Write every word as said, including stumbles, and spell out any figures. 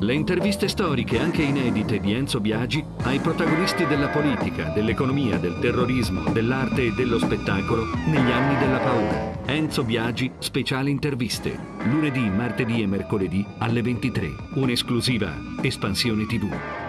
Le interviste storiche, anche inedite, di Enzo Biagi ai protagonisti della politica, dell'economia, del terrorismo, dell'arte e dello spettacolo negli anni della paura. Enzo Biagi, speciali interviste. Lunedì, martedì e mercoledì alle ventitré. Un'esclusiva Espansione tivù.